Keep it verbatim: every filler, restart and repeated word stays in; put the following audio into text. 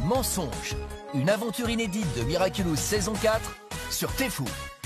Mensonge, une aventure inédite de Miraculous saison quatre sur Téfou.